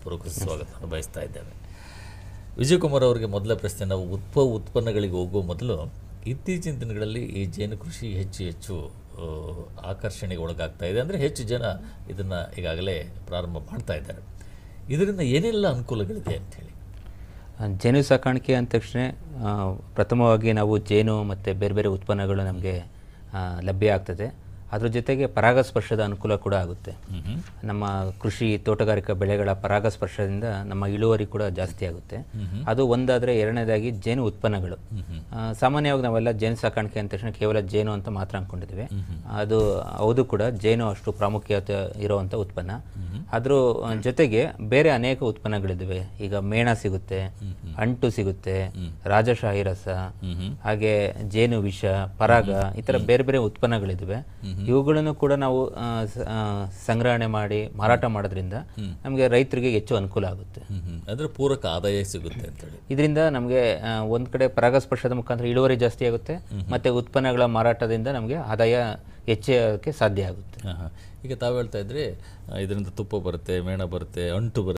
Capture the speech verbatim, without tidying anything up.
ಹೃದಯಪೂರ್ವಕ ಸ್ವಾಗತವನ್ನು ಬಯಸ್ತಾ ಇದ್ದೇವೆ. ವಿಜಯಕುಮಾರ್ ಅವರಿಗೆ ಮೊದಲ ಪ್ರಶ್ನೆ, ನಾವು ಉತ್ಪ ಉತ್ಪನ್ನಗಳಿಗೆ ಹೋಗುವ ಮೊದಲು ಇತ್ತೀಚಿನ ದಿನಗಳಲ್ಲಿ ಈ ಜೇನು ಕೃಷಿ ಹೆಚ್ಚು ಹೆಚ್ಚು ಆಕರ್ಷಣೆಗೆ ಒಳಗಾಗ್ತಾ ಇದೆ, ಅಂದರೆ ಹೆಚ್ಚು ಜನ ಇದನ್ನು ಈಗಾಗಲೇ ಪ್ರಾರಂಭ ಮಾಡ್ತಾ ಇದ್ದಾರೆ. ಇದರಿಂದ ಏನೆಲ್ಲ ಅನುಕೂಲಗಳಿದೆ ಅಂಥೇಳಿ? ಜೇನು ಸಾಕಾಣಿಕೆ ಅಂದ ತಕ್ಷಣ ಪ್ರಥಮವಾಗಿ ನಾವು ಜೇನು ಮತ್ತು ಬೇರೆ ಬೇರೆ ಉತ್ಪನ್ನಗಳು ನಮಗೆ ಲಭ್ಯ ಆಗ್ತದೆ. ಅದ್ರ ಜೊತೆಗೆ ಪರಾಗಸ್ಪರ್ಶದ ಅನುಕೂಲ ಕೂಡ ಆಗುತ್ತೆ. ನಮ್ಮ ಕೃಷಿ ತೋಟಗಾರಿಕಾ ಬೆಳೆಗಳ ಪರಾಗಸ್ಪರ್ಶದಿಂದ ನಮ್ಮ ಇಳುವರಿ ಕೂಡ ಜಾಸ್ತಿ ಆಗುತ್ತೆ. ಅದು ಒಂದಾದರೆ, ಎರಡನೇದಾಗಿ ಜೇನು ಉತ್ಪನ್ನಗಳು. ಸಾಮಾನ್ಯವಾಗಿ ನಾವೆಲ್ಲ ಜೇನು ಸಾಕಾಣಿಕೆ ಅಂದ ತಕ್ಷಣ ಕೇವಲ ಜೇನು ಅಂತ ಮಾತ್ರ ಅಂದ್ಕೊಂಡಿದ್ದೀವಿ. ಅದು ಹೌದು ಕೂಡ, ಜೇನು ಅಷ್ಟು ಪ್ರಾಮುಖ್ಯತೆ ಇರುವಂಥ ಉತ್ಪನ್ನ. ಅದ್ರ ಜೊತೆಗೆ ಬೇರೆ ಅನೇಕ ಉತ್ಪನ್ನಗಳಿದ್ದಾವೆ. ಈಗ ಮೇಣ ಸಿಗುತ್ತೆ, ಅಂಟು ಸಿಗುತ್ತೆ, ರಾಜಶಾಹಿ ರಸ, ಹಾಗೆ ಜೇನು ವಿಷ, ಪರಾಗ, ಈ ಥರ ಬೇರೆ ಬೇರೆ ಉತ್ಪನ್ನಗಳಿದ್ದಾವೆ. ಇವುಗಳನ್ನು ಕೂಡ ನಾವು ಸಂಗ್ರಹಣೆ ಮಾಡಿ ಮಾರಾಟ ಮಾಡೋದ್ರಿಂದ ನಮಗೆ ರೈತರಿಗೆ ಹೆಚ್ಚು ಅನುಕೂಲ ಆಗುತ್ತೆ. ಅಂದರೆ ಪೂರಕ ಆದಾಯ ಸಿಗುತ್ತೆ ಅಂತೇಳಿ. ಇದರಿಂದ ನಮಗೆ ಒಂದು ಕಡೆ ಪರಾಗಸ್ಪರ್ಶದ ಮುಖಾಂತರ ಇಳುವರಿ ಜಾಸ್ತಿ ಆಗುತ್ತೆ, ಮತ್ತು ಉತ್ಪನ್ನಗಳ ಮಾರಾಟದಿಂದ ನಮಗೆ ಆದಾಯ ಹೆಚ್ಚಕ್ಕೆ ಸಾಧ್ಯ ಆಗುತ್ತೆ. ಈಗ ತಾವು ಹೇಳ್ತಾ ಇದ್ರೆ ಇದರಿಂದ ತುಪ್ಪ ಬರುತ್ತೆ, ಮೇಣ ಬರುತ್ತೆ, ಅಂಟು ಬರುತ್ತೆ.